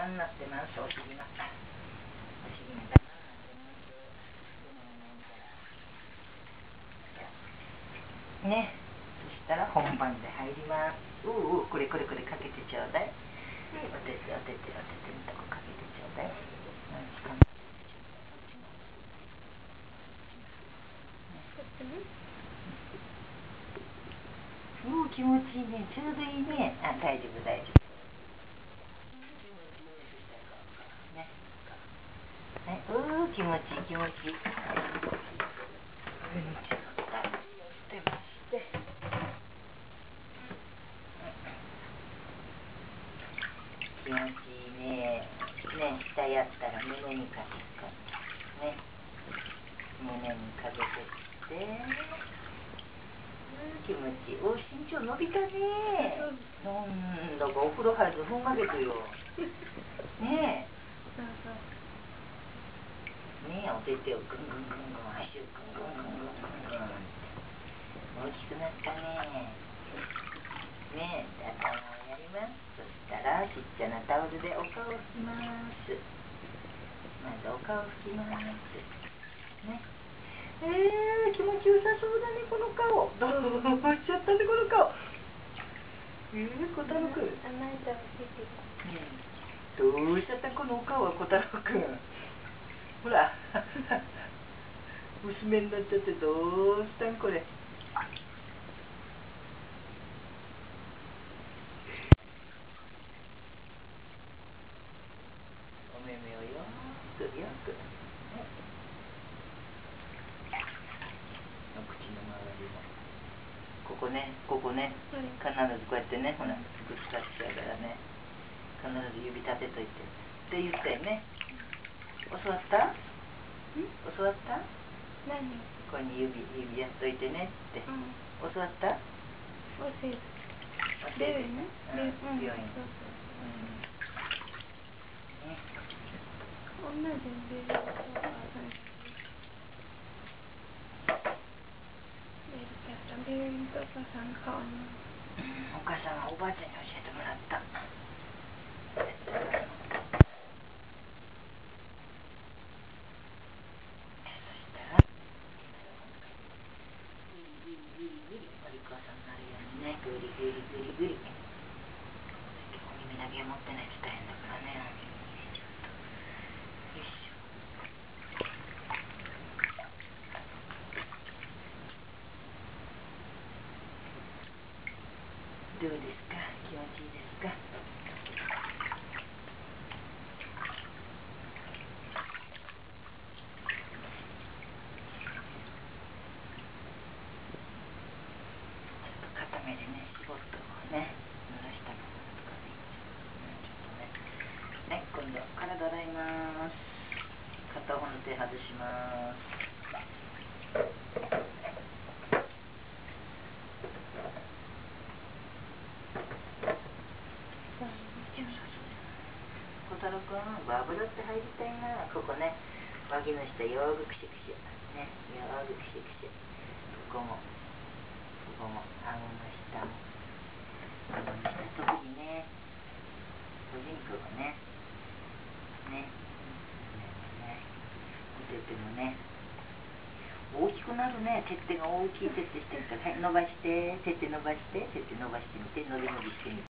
になってます。お尻が。お尻がダマになってます。ね。そしたら本番で入ります。これかけてちょうだい。おててのとこかけてちょうだい。気持ちいいね。ちょうどいいね。大丈夫。ね。はい、気持ちいい。気持ちいい。ね。下やったら胸にかけてね。胸にかけてって。気持ちいい。身長伸びたね。なんだかお風呂入るとふんがけてよ。ねえ。ねえ、お手手をぐんぐん足をぐんぐん大きくなったね。ねえ、頭をやります。そしたらちっちゃなタオルでお顔を拭きます。まずお顔を拭きます。ね。気持ちよさそうだね、この顔。どうしちゃったね、この顔。小太郎くん。どうしちゃったこのお顔は、小太郎くん。ほら。娘になっちゃってどうしたんこれ。お目目をよく。お口の周りも。ここね。必ずこうやってね、ほら、ぶつかっちゃうからね。必ず指立てといて。って言ったよね。教わった？何？ここに指やっといてねって。教わった？教えるね。病院。お母さんはおばあちゃんに教えてもらった。お利口さんになるようにね、グリ。お耳だけ持ってないと大変だからね。よいしょ。どうですか？気持ちいいですか？固めでね、絞ってね、濡らしたものとかでいい。ちょっとね。はい、今度体洗います。片方の手外します。小太郎くん、バブルって入りたいな。ここね、脇の下よーくくしゃくしゃ。ね、よーくくしゃくしゃ。ここも、顎の下も。特にね、個人区はね、おててもね、大きくなるね。てってが大きいてってしてみたら、はい、伸ばして、てって伸ばしてみて、伸びしてみて。